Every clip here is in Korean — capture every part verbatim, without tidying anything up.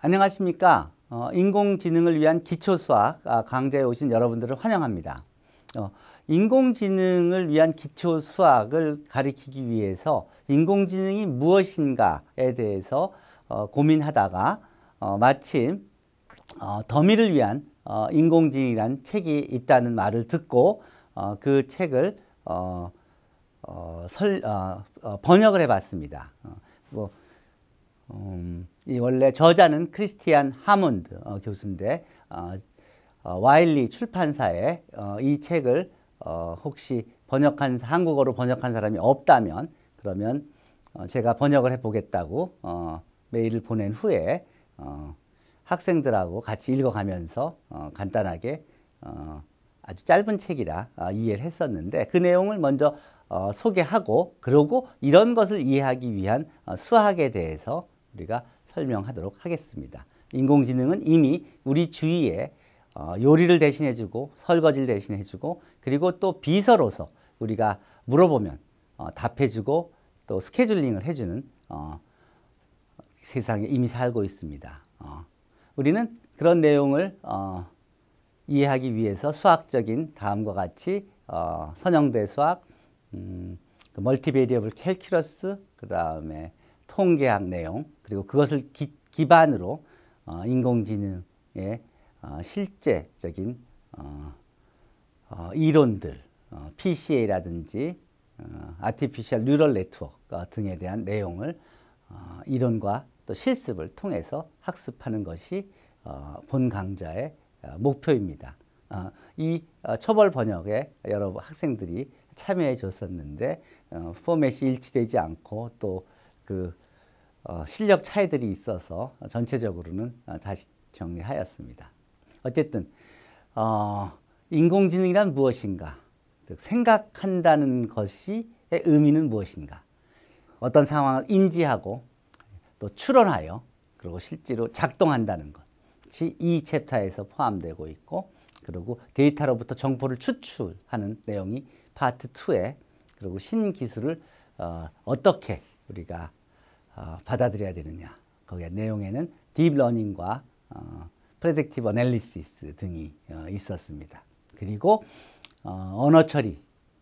안녕하십니까. 어, 인공지능을 위한 기초수학 아, 강좌에 오신 여러분들을 환영합니다. 어, 인공지능을 위한 기초수학을 가리키기 위해서 인공지능이 무엇인가에 대해서 어, 고민하다가 어, 마침 어, 더미를 위한 어, 인공지능이라는 책이 있다는 말을 듣고 어, 그 책을 어, 어, 설, 어, 어, 번역을 해봤습니다. 어, 뭐, 음, 이 원래 저자는 크리스티안 하몬드 어, 교수인데 어, 어, 와일리 출판사에 어, 이 책을 어, 혹시 번역한 한국어로 번역한 사람이 없다면 그러면 어, 제가 번역을 해보겠다고 어, 메일을 보낸 후에 어, 학생들하고 같이 읽어가면서 어, 간단하게 어, 아주 짧은 책이라 어, 이해를 했었는데 그 내용을 먼저 어, 소개하고 그러고 이런 것을 이해하기 위한 어, 수학에 대해서 우리가 설명하도록 하겠습니다. 인공지능은 이미 우리 주위에 어, 요리를 대신해주고 설거지를 대신해주고 그리고 또 비서로서 우리가 물어보면 어, 답해주고 또 스케줄링을 해주는 어, 세상에 이미 살고 있습니다. 어, 우리는 그런 내용을 어, 이해하기 위해서 수학적인 다음과 같이 어, 선형대 수학, 음, 그 멀티베리어블 캘큘러스, 그 다음에 통계학 내용, 그리고 그것을 기, 기반으로 어, 인공지능의 어, 실제적인 어, 어, 이론들, 어, 피씨에이라든지 어, Artificial Neural Network 어, 등에 대한 내용을 어, 이론과 또 실습을 통해서 학습하는 것이 어, 본 강좌의 어, 목표입니다. 어, 이 어, 초벌 번역에 여러 학생들이 참여해 줬었는데 어, 포맷이 일치되지 않고 또 그 어, 실력 차이들이 있어서 전체적으로는 어, 다시 정리하였습니다. 어쨌든 어, 인공지능이란 무엇인가? 즉 생각한다는 것이 의미는 무엇인가? 어떤 상황을 인지하고 또 추론하여 그리고 실제로 작동한다는 것이 이 챕터에서 포함되고 있고 그리고 데이터로부터 정보를 추출하는 내용이 파트 투에 그리고 신기술을 어, 어떻게 우리가 어, 받아들여야 되느냐 거기에 내용에는 딥러닝과 어, 프레딕티브 애널리시스 등이 어, 있었습니다. 그리고 어, 언어 처리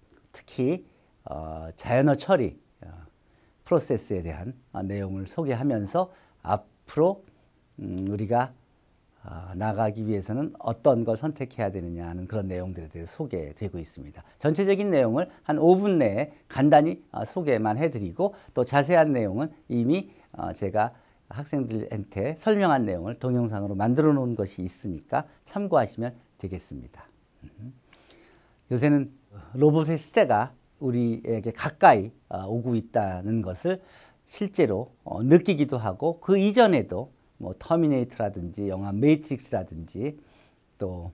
특히 어, 자연어 처리 어, 프로세스에 대한 어, 내용을 소개하면서 앞으로 음, 우리가 어, 나가기 위해서는 어떤 걸 선택해야 되느냐 하는 그런 내용들에 대해서 소개되고 있습니다. 전체적인 내용을 한 오 분 내에 간단히 어, 소개만 해드리고 또 자세한 내용은 이미 어, 제가 학생들한테 설명한 내용을 동영상으로 만들어 놓은 것이 있으니까 참고하시면 되겠습니다. 음. 요새는 로봇의 시대가 우리에게 가까이 어, 오고 있다는 것을 실제로 어, 느끼기도 하고 그 이전에도 뭐 터미네이터라든지 영화 매트릭스라든지 또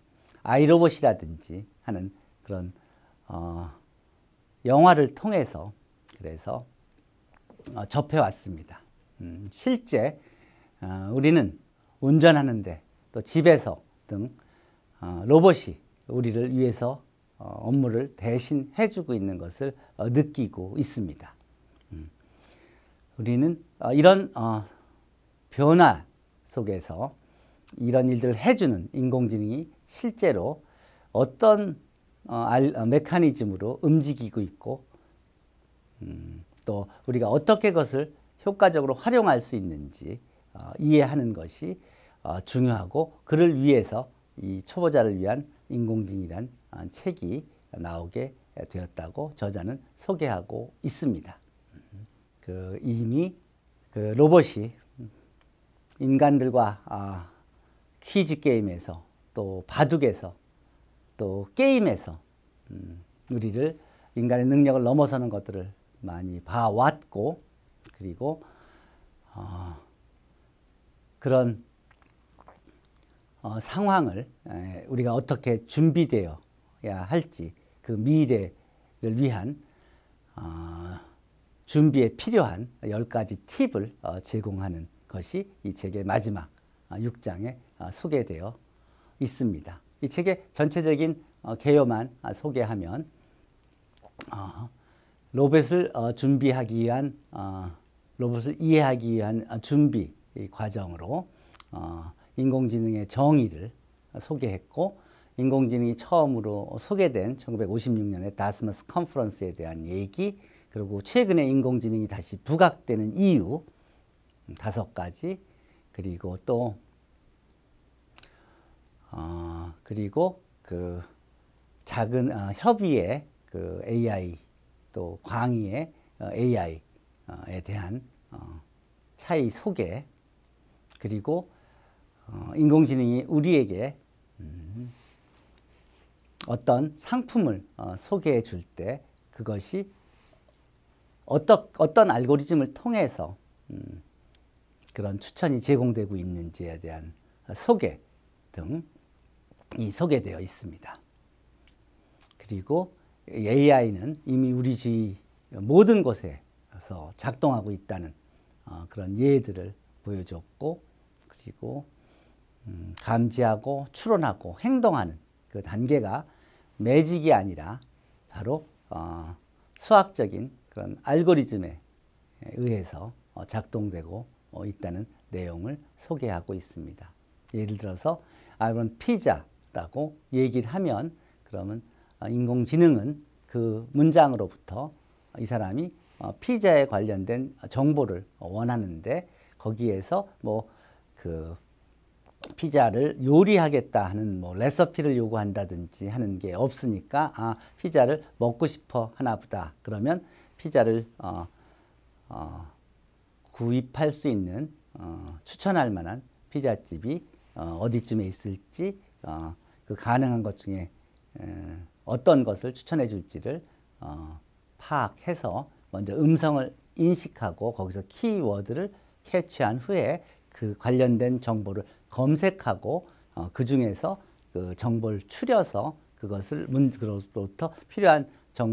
아이로봇이라든지 하는 그런 어, 영화를 통해서 그래서 어, 접해왔습니다. 음, 실제 어, 우리는 운전하는데 또 집에서 등 어, 로봇이 우리를 위해서 어, 업무를 대신 해주고 있는 것을 어, 느끼고 있습니다. 음, 우리는 어, 이런 어, 변화 속에서 이런 일들을 해주는 인공지능이 실제로 어떤 어, 알, 어, 메커니즘으로 움직이고 있고 음, 또 우리가 어떻게 그것을 효과적으로 활용할 수 있는지 어, 이해하는 것이 어, 중요하고 그를 위해서 이 초보자를 위한 인공지능이란 어, 책이 나오게 되었다고 저자는 소개하고 있습니다. 그 이미 그 로봇이 인간들과 아, 퀴즈 게임에서 또 바둑에서 또 게임에서 음, 우리를 인간의 능력을 넘어서는 것들을 많이 봐왔고 그리고 어, 그런 어, 상황을 에, 우리가 어떻게 준비되어야 할지 그 미래를 위한 어, 준비에 필요한 열 가지 팁을 어, 제공하는 것이 이 책의 마지막 육 장에 소개되어 있습니다. 이 책의 전체적인 개요만 소개하면 로봇을 준비하기 위한 로봇을 이해하기 위한 준비 과정으로 어, 인공지능의 정의를 소개했고, 인공지능이 처음으로 소개된 천구백오십육 년의 다스머스 컨퍼런스에 대한 얘기, 그리고 최근에 인공지능이 다시 부각되는 이유 다섯 가지, 그리고 또 어, 그리고 그 작은 어, 협의의 그 에이아이, 또 광의의 어, 에이아이에 대한 어, 차이 소개, 그리고 어, 인공지능이 우리에게 음, 어떤 상품을 어, 소개해 줄 때 그것이 어떤, 어떤 알고리즘을 통해서 음, 그런 추천이 제공되고 있는지에 대한 소개 등이 소개되어 있습니다. 그리고 에이아이는 이미 우리 주위 모든 곳에서 작동하고 있다는 어, 그런 예들을 보여줬고, 그리고 음, 감지하고 추론하고 행동하는 그 단계가 매직이 아니라 바로 어, 수학적인 그런 알고리즘에 의해서 어, 작동되고 어, 있다는 내용을 소개하고 있습니다. 예를 들어서 이런 피자라고 얘기를 하면, 그러면 어, 인공지능은 그 문장으로부터 이 사람이 어, 피자에 관련된 정보를 원하는데, 거기에서 뭐 그 피자를 요리하겠다 하는 뭐 레시피를 요구한다든지 하는 게 없으니까, 아, 피자를 먹고 싶어 하나 보다. 그러면 피자를 어, 어, 구입할 수 있는 어, 추천할 만한 피자집이 어, 어디쯤에 있을지, 어, 그 가능한 것 중에 에, 어떤 것을 추천해 줄지를 어, 파악해서 먼저 음성을 인식하고 거기서 키워드를 캐치한 후에 그 관련된 정보를 검색하고 어, 그 중에서 그 정보를 추려서 그것을 문으로부터 필요한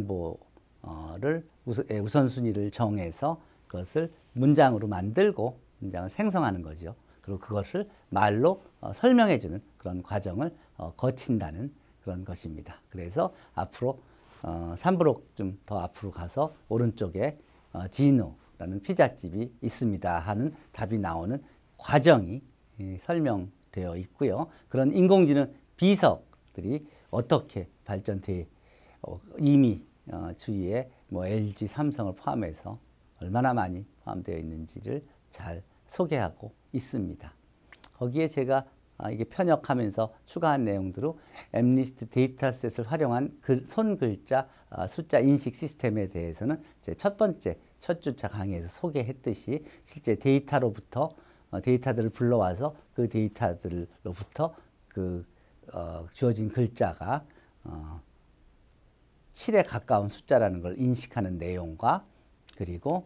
정보를 우선, 우선순위를 정해서 그것을 문장으로 만들고 문장을 생성하는 거죠. 그리고 그것을 말로 어, 설명해주는 그런 과정을 어, 거친다는 그런 것입니다. 그래서 앞으로 어, 삼 브록 좀 더 앞으로 가서 오른쪽에 어, 지노라는 피자집이 있습니다 하는 답이 나오는 과정이 예, 설명되어 있고요. 그런 인공지능 비석들이 어떻게 발전돼 어, 이미 어, 주위에 뭐 엘지, 삼성을 포함해서 얼마나 많이 포함되어 있는지를 잘 소개하고 있습니다. 거기에 제가 아, 이게 편역하면서 추가한 내용들로 엠니스트 데이터셋을 활용한 글, 손글자 아, 숫자 인식 시스템에 대해서는 제 첫 번째 첫 주차 강의에서 소개했듯이 실제 데이터로부터 어, 데이터들을 불러와서 그 데이터들로부터 그 어, 주어진 글자가 어, 칠에 가까운 숫자라는 걸 인식하는 내용과, 그리고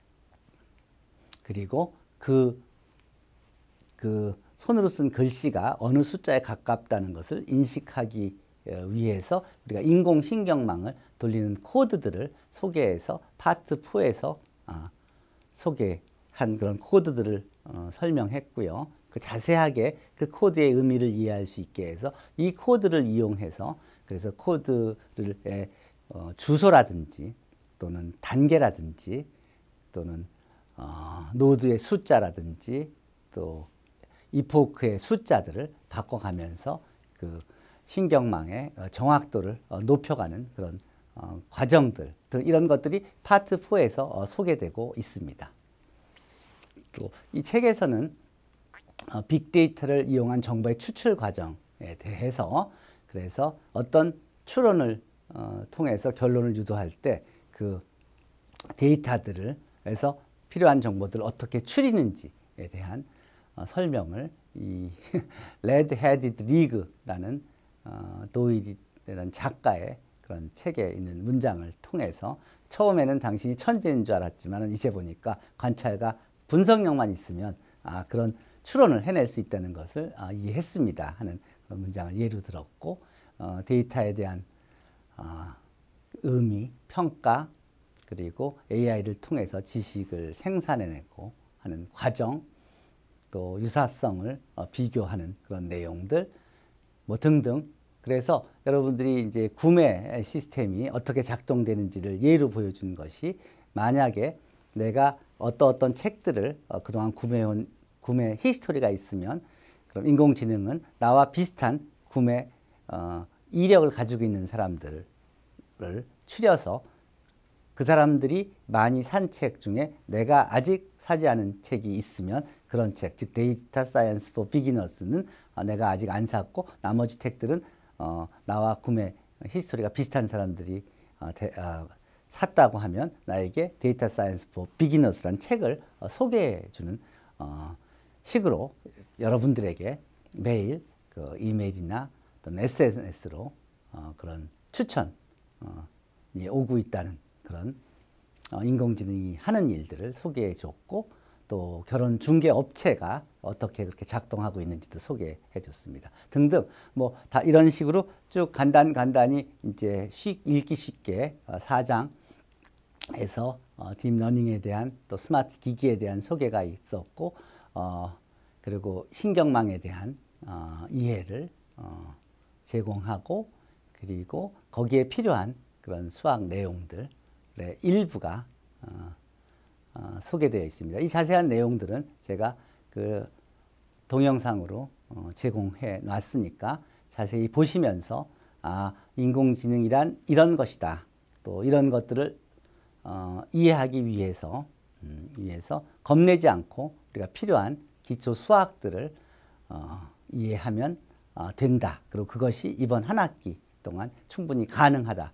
그리고 그, 그 손으로 쓴 글씨가 어느 숫자에 가깝다는 것을 인식하기 위해서 우리가 인공신경망을 돌리는 코드들을 소개해서 파트 사에서 아, 소개한 그런 코드들을 어, 설명했고요. 그 자세하게 그 코드의 의미를 이해할 수 있게 해서 이 코드를 이용해서, 그래서 코드를 어, 주소라든지 또는 단계라든지 또는 어, 노드의 숫자라든지 또 이포크의 숫자들을 바꿔가면서 그 신경망의 정확도를 높여가는 그런 어, 과정들 등 이런 것들이 파트 사에서 어, 소개되고 있습니다. 또 이 책에서는 어, 빅데이터를 이용한 정보의 추출 과정에 대해서, 그래서 어떤 추론을 어, 통해서 결론을 유도할 때 그 데이터들을 해서 필요한 정보들을 어떻게 추리는지에 대한 어, 설명을 이 레드-헤디드 리그라는 어, 도일이라는 작가의 그런 책에 있는 문장을 통해서, 처음에는 당신이 천재인 줄 알았지만 이제 보니까 관찰과 분석력만 있으면 아, 그런 추론을 해낼 수 있다는 것을 아, 이해했습니다 하는 그런 문장을 예로 들었고, 어, 데이터에 대한 어, 의미, 평가, 그리고 에이아이를 통해서 지식을 생산해내고 하는 과정, 또 유사성을 어, 비교하는 그런 내용들 뭐 등등. 그래서 여러분들이 이제 구매 시스템이 어떻게 작동되는지를 예로 보여준 것이, 만약에 내가 어떤 어떤 책들을 어, 그동안 구매해온 구매 히스토리가 있으면 그럼 인공지능은 나와 비슷한 구매 어, 이력을 가지고 있는 사람들을 추려서 그 사람들이 많이 산 책 중에 내가 아직 사지 않은 책이 있으면 그런 책, 즉 데이터 사이언스 포 비기너스는 어, 내가 아직 안 샀고 나머지 책들은 어, 나와 구매 히스토리가 비슷한 사람들이 어, 대, 어, 샀다고 하면 나에게 데이터 사이언스 포 비기너스라는 책을 어, 소개해 주는 어, 식으로 여러분들에게 매일 그 이메일이나 또는 에스엔에스로 어, 그런 추천이 어, 오고 있다는 그런 어, 인공지능이 하는 일들을 소개해 줬고 또 결혼 중개 업체가 어떻게 그렇게 작동하고 있는지도 소개해 줬습니다. 등등 뭐 다 이런 식으로 쭉 간단 간단히 이제 쉽, 읽기 쉽게 어, 사 장에서 어, 딥러닝에 대한 또 스마트 기기에 대한 소개가 있었고 어, 그리고 신경망에 대한 어, 이해를 어, 제공하고 그리고 거기에 필요한 그런 수학 내용들의 일부가 어, 어, 소개되어 있습니다. 이 자세한 내용들은 제가 그 동영상으로 어, 제공해 놨으니까 자세히 보시면서 아, 인공지능이란 이런 것이다. 또 이런 것들을 어, 이해하기 위해서 음, 위해서 겁내지 않고 우리가 필요한 기초 수학들을 어, 이해하면 어, 된다. 그리고 그것이 이번 한 학기 동안 충분히 가능하다는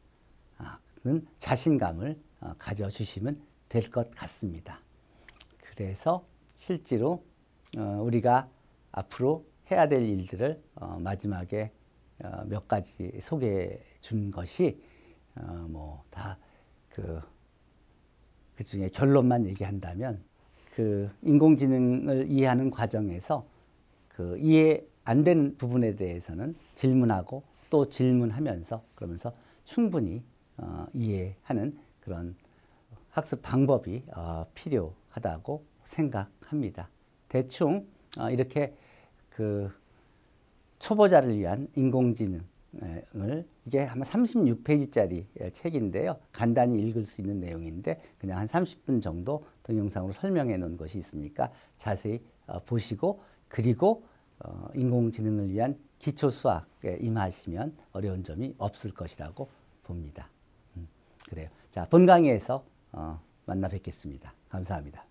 자신감을 어, 가져주시면 될 것 같습니다. 그래서 실제로 어, 우리가 앞으로 해야 될 일들을 어, 마지막에 어, 몇 가지 소개해 준 것이 어, 뭐 다 그 그 중에 결론만 얘기한다면 그 인공지능을 이해하는 과정에서 그 이해 안 되는 부분에 대해서는 질문하고 또 질문하면서 그러면서 충분히 어, 이해하는 그런 학습 방법이 어, 필요하다고 생각합니다. 대충 어, 이렇게 그 초보자를 위한 인공지능을 이게 아마 삼십육 페이지짜리 책인데요. 간단히 읽을 수 있는 내용인데 그냥 한 삼십 분 정도 동영상으로 설명해 놓은 것이 있으니까 자세히 어, 보시고 그리고 어, 인공지능을 위한 기초 수학에 임하시면 어려운 점이 없을 것이라고 봅니다. 음, 그래요. 자, 본 강의에서 어, 만나 뵙겠습니다. 감사합니다.